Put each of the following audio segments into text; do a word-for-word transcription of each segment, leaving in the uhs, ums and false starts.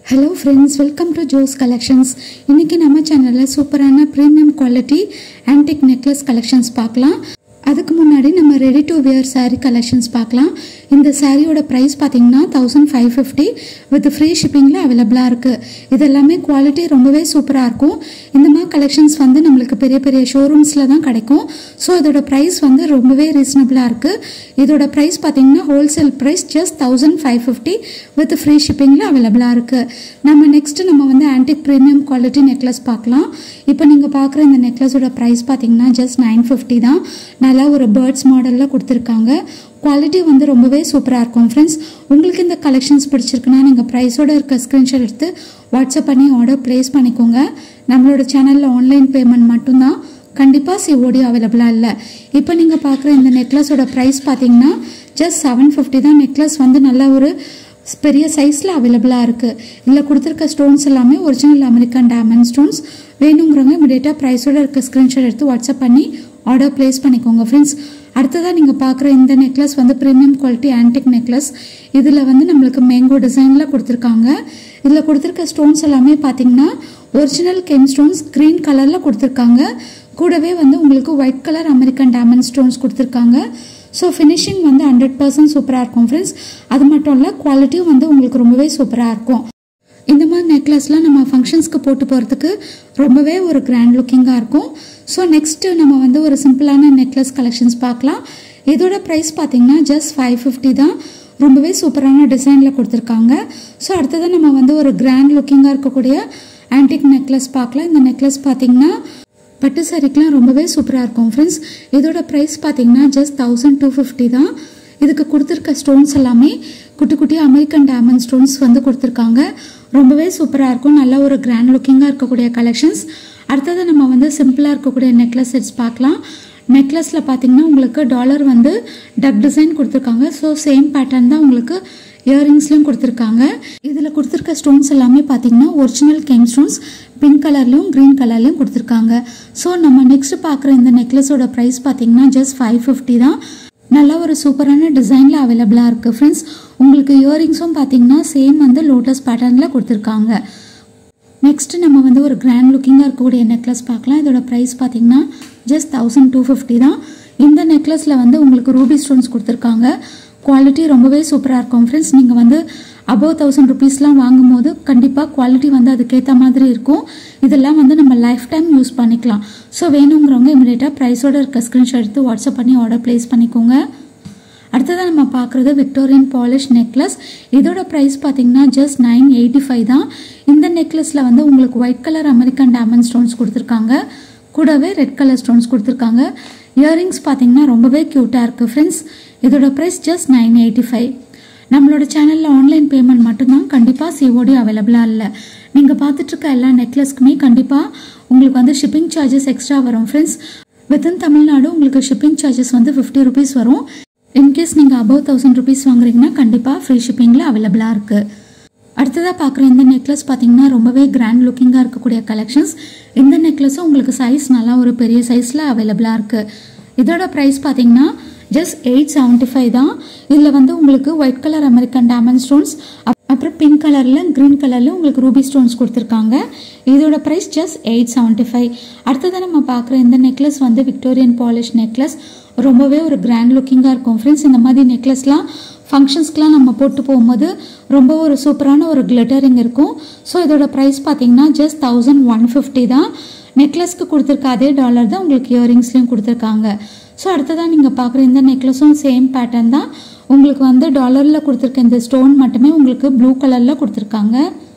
Hello friends, welcome to Joe's Collections. இன்னைக்கு நம்ம சேனல்ல சூப்பரான premium quality antique necklace collections பார்க்கலாம். அதுக்கு முன்னாடி நம்ம ready to wear saree collections பார்க்கலாம். இந்த சாரியோட பிரைஸ் பாத்தீங்கன்னா fifteen fifty with free shippingல அவேலபிளா இருக்கு. இது எல்லாமே குவாலிட்டி ரொம்பவே சூப்பரா இருக்கும். இந்த மாதிரி கலெக்ஷன்ஸ் வந்து நமக்கு பெரிய பெரிய ஷோரூம்ஸ்ல தான் கிடைக்கும். சோ இதோட பிரைஸ் வந்து ரொம்பவே ரீசனபிளா இருக்கு. இதோட பிரைஸ் பாத்தீங்கன்னா wholesale price just fifteen fifty with free shippingல அவேலபிளா இருக்கு. நம்ம நெக்ஸ்ட் நம்ம வந்து antique premium quality necklace பார்க்கலாம். இப்போ நீங்க பார்க்குற இந்த நெக்லஸோட பிரைஸ் பாத்தீங்கன்னா just nine fifty தான். நல்ல ஒரு birds மாடல்ல கொடுத்திருக்காங்க. குவாலிட்டி வந்து ரொம்பவே சூப்பரா இருக்கும் फ्रेंड्स. உங்களுக்கு இந்த கலெக்ஷன்ஸ் பிடிச்சிருக்குனா நீங்க பிரைஸோட இருக்க ஸ்கிரீன்ஷாட் எடுத்து வாட்ஸ்அப் பண்ணி ஆர்டர் பிளேஸ் பண்ணிக்கோங்க. நம்மளோட சேனல்ல ஆன்லைன் பேமெண்ட் மட்டும் தான். கண்டிப்பா சிஓடி அவேலபிளா இல்ல. இப்போ நீங்க பார்க்குற இந்த நெக்லஸோட பிரைஸ் பாத்தீங்கன்னா just seven fifty தான். நெக்லஸ் வந்து நல்ல ஒரு பெரிய சைஸ்ல அவேலபிளா இருக்கு. இல்ல கொடுத்திருக்க ஸ்டோன்ஸ் எல்லாமே ஒரிஜினல் அமெரிக்கன் டைமண்ட் ஸ்டோன்ஸ். வேணும்ங்கறவங்க இமிடியேட்டா பிரைஸோட இருக்க ஸ்கிரீன்ஷாட் எடுத்து வாட்ஸ்அப் பண்ணி ஆர்டர் பிளேஸ் பண்ணிக்கோங்க फ्रेंड्स. அடுத்ததா நீங்க பார்க்குற இந்த நெக்லஸ் வந்து பிரீமியம் குவாலிட்டி ஆன்டிக் நெக்லஸ். இதுல வந்து நமக்கு மேங்கோ டிசைன்ல கொடுத்திருக்காங்க. இதுல கொடுத்திருக்க ஸ்டோன்ஸ் எல்லாமே பாத்தீங்கன்னா ஒரிஜினல் கெம் ஸ்டோன்ஸ் கிரீன் கலர்ல கொடுத்திருக்காங்க. கூடவே வந்து உங்களுக்கு white colour American diamond stones கொடுத்திருக்காங்க. சோ ஃபினிஷிங் வந்து hundred percent சூப்பரா இருக்கும் फ्रेंड्स. அது மட்டும் இல்ல குவாலிட்டியும் வந்து உங்களுக்கு ரொம்பவே சூப்பரா இருக்கும். இந்த மாதிரி நெக்லஸ்லாம் நம்ம ஃபங்க்ஷன்ஸ்க்கு போட்டு போறதுக்கு ரொம்பவே ஒரு கிராண்ட் லுக்கிங்கா இருக்கும். சோ நெக்ஸ்ட் நம்ம வந்து ஒரு சிம்பிளான நெக்லஸ் கலெக்ஷன்ஸ் பார்க்கலாம். இதோட பிரைஸ் பாத்தீங்கன்னா just five fifty தான். ரொம்பவே சூப்பரான டிசைன்ல கொடுத்திருக்காங்க. சோ அடுத்தது நம்ம வந்து ஒரு கிராண்ட் லுக்கிங்கா இருக்கக்கூடிய ஆன்டிக் நெக்லஸ் பார்க்கலாம். இந்த நெக்லஸ் பாத்தீங்கன்னா பட்டு சாரிக்குலாம் ரொம்பவே சூப்பரா இருக்கும் फ्रेंड्स. இதோட பிரைஸ் பாத்தீங்கன்னா just twelve fifty தான். இதுக்கு கொடுத்திருக்க ஸ்டோன்ஸ் எல்லாமே குட்டி குட்டி அமெரிக்கன் டைமண்ட் ஸ்டோன்ஸ் வந்து கொடுத்திருக்காங்க. ரொம்பவே சூப்பரா இருக்கும். நல்ல ஒரு கிராண்ட் லுக்கிங்கா இருக்கக்கூடிய கலெக்ஷன்ஸ். அடுத்தது நம்ம வந்து சிம்பிளா இருக்கக்கூடிய நெக்லஸ் செட்ஸ் பார்க்கலாம். நெக்லஸ்ல பாத்தீங்கன்னா உங்களுக்கு டாலர் வந்து டக் டிசைன் கொடுத்திருக்காங்க. சோ சேம் பேட்டர்ன் தான் உங்களுக்கு இயரிங்ஸ்லயும் கொடுத்திருக்காங்க. இதுல கொடுத்திருக்க ஸ்டோன்ஸ் எல்லாமே பாத்தீங்கன்னா ஒரிஜினல் கெம் ஸ்டோன்ஸ் பிங்க் கலர்லயும் கிரீன் கலர்லயும் கொடுத்திருக்காங்க. சோ நம்ம நெக்ஸ்ட் பார்க்குற இந்த நெக்லஸோட பிரைஸ் பாத்தீங்கன்னா just five fifty தான். நல்ல ஒரு சூப்பரான டிசைன்ல அவைலபிளா இருக்கு फ्रेंड्स. உங்களுக்கு இயரிங்ஸும் பாத்தீங்கன்னா சேம் வந்து லோட்டஸ் பேட்டர்ன்ல கொடுத்திருக்காங்க. நெக்ஸ்ட் நம்ம வந்து ஒரு கிராண்ட் லுக்கிங்கா இருக்கக்கூடிய நெக்லஸ் பார்க்கலாம். இதோட பிரைஸ் பாத்தீங்கன்னா just twelve fifty தான். இந்த நெக்லஸ்ல வந்து உங்களுக்கு ரூபி ஸ்டோன்ஸ் கொடுத்திருக்காங்க. குவாலிட்டி ரொம்பவே சூப்பரா இருக்கும் फ्रेंड्स. நீங்க வந்து above thousand rupeesலாம் வாங்கும்போது கண்டிப்பா குவாலிட்டி வந்து அதுக்கேத்த மாதிரி இருக்கும். இதெல்லாம் வந்து நம்ம லைஃப் டைம் யூஸ் பண்ணிக்கலாம். சோ வேணும்ங்கறவங்க இமிடியேட்டா பிரைஸோட இருக்க ஸ்கிரீன்ஷாட் எடுத்து வாட்ஸ்அப் பண்ணி ஆர்டர் பிளேஸ் பண்ணிக்கோங்க. அடுத்ததா நம்ம பார்க்குறது விக்டோரியன் பாலிஷ் நெக்லஸ். இதோட பிரைஸ் பாத்தீங்கன்னா just nine eighty-five தான். இந்த நெக்லஸ்ல வந்து உங்களுக்கு white colour American diamond stones கொடுத்திருக்காங்க. கூடவே ரெட் கலர் ஸ்டோன்ஸ் கொடுத்திருக்காங்க. இயரிங்ஸ் பாத்தீங்கன்னா ரொம்பவே கியூட்டா இருக்கு फ्रेंड्स. இதோட பிரைஸ் just nine eighty-five. நம்மளோட சேனல்ல ஆன்லைன் பேமெண்ட் மட்டும் தான். கண்டிப்பா சிஓடி அவைலபிளா இல்ல. நீங்க பார்த்துட்டு இருக்க எல்லா நெக்லஸ்க்குமே கண்டிப்பா உங்களுக்கு வந்து ஷிப்பிங் சார்ஜஸ் எக்ஸ்ட்ரா வரும் फ्रेंड्स. வித்தின் தமிழ்நாடு உங்களுக்கு ஷிப்பிங் சார்ஜஸ் வந்து fifty rupees வரும். இன்கேஸ் நீங்க above thousand rupees வாங்குறீங்கன்னா கண்டிப்பா ஃப்ரீ ஷிப்பிங்ல அவைலபிளா இருக்கு. அடுத்ததா பார்க்குற இந்த நெக்லஸ் பாத்தீங்கன்னா ரொம்பவே கிராண்ட் லுக்கிங்கா இருக்கக்கூடிய கலெக்ஷன்ஸ். இந்த நெக்லஸும் உங்களுக்கு சைஸ் நல்லா ஒரு பெரிய சைஸ்ல அவைலபிளா இருக்கு. இதோட பிரைஸ் பாத்தீங்கன்னா just eight seventy-five தான். இதுல வந்து உங்களுக்கு white colour American diamond stones அப்புறம் பிங்க் கலர்ல கிரீன் கலர்ல உங்களுக்கு ரூபி ஸ்டோன்ஸ் கொடுத்திருக்காங்க. இதோட பிரைஸ் just eight seventy-five. அடுத்தது நம்ம பார்க்குற இந்த நெக்லஸ் வந்து விக்டோரியன் பாலிஷ் நெக்லஸ். ரொம்பவே ஒரு கிராண்ட் லுக்கிங்கா இருக்கும் फ्रेंड्स. இந்த மாதிரி நெக்லஸ்லாம் ஃபங்க்ஷன்ஸ்க்குலாம் நம்ம போட்டு போகும்போது ரொம்ப ஒரு சூப்பரான ஒரு கிளிட்டரிங் இருக்கும். ஸோ இதோட ப்ரைஸ் பார்த்தீங்கன்னா ஜஸ்ட் தௌசண்ட் ஒன் ஃபிஃப்டி தான். நெக்லஸ்க்கு கொடுத்துருக்க அதே டாலர் தான் உங்களுக்கு இயரிங்ஸ்லையும் கொடுத்துருக்காங்க. ஸோ அடுத்ததான் நீங்கள் பார்க்குற இந்த நெக்லஸும் சேம் பேட்டர்ன் தான். உங்களுக்கு வந்து டாலரில் கொடுத்துருக்க இந்த ஸ்டோன் மட்டுமே உங்களுக்கு ப்ளூ கலரில் கொடுத்துருக்காங்க.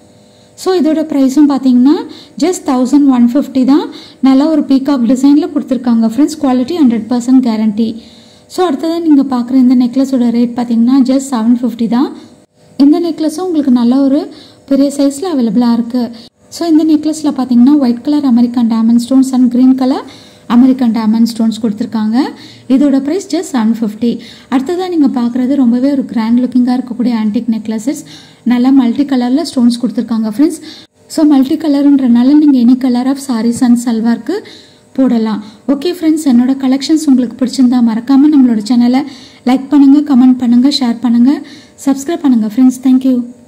ஸோ இதோட ப்ரைஸும் பார்த்தீங்கன்னா ஜஸ்ட் தௌசண்ட் ஒன் ஃபிஃப்டி தான். நல்லா ஒரு பீகாக் டிசைனில் கொடுத்துருக்காங்க friends. Quality hundred percent guarantee. So அடுத்ததான் நீங்கள் பார்க்குற இந்த நெக்லஸோட ரேட் பார்த்தீங்கன்னா ஜஸ்ட் செவன் ஃபிஃப்டி தான். இந்த நெக்லஸும் உங்களுக்கு நல்ல ஒரு பெரிய சைஸில் அவைலபிளாக இருக்குது. ஸோ இந்த நெக்லஸில் பார்த்தீங்கன்னா white colour American diamond stones and green colour American diamond stones கொடுத்துருக்காங்க. இதோட ப்ரைஸ் ஜஸ்ட் செவன் ஃபிஃப்டி. அடுத்ததாக நீங்கள் பார்க்குறது ரொம்பவே ஒரு கிராண்ட் லுக்கிங்காக இருக்கக்கூடிய ஆன்டிக் நெக்லஸஸ். நல்லா மல்டி கலரில் ஸ்டோன்ஸ் கொடுத்துருக்காங்க ஃப்ரெண்ட்ஸ். ஸோ மல்டி கலருன்றனால நீங்கள் any colour of sarees and சல்வார்க்கு போடலாம். ஓகே ஃப்ரெண்ட்ஸ், என்னோட கலெக்ஷன்ஸ் உங்களுக்கு பிடிச்சிருந்தா மறக்காமல் நம்மளோட சேனலை லைக் பண்ணுங்கள், கமெண்ட் பண்ணுங்கள், ஷேர் பண்ணுங்கள், சப்ஸ்கிரைப் பண்ணுங்கள் ஃப்ரெண்ட்ஸ். தேங்க்யூ.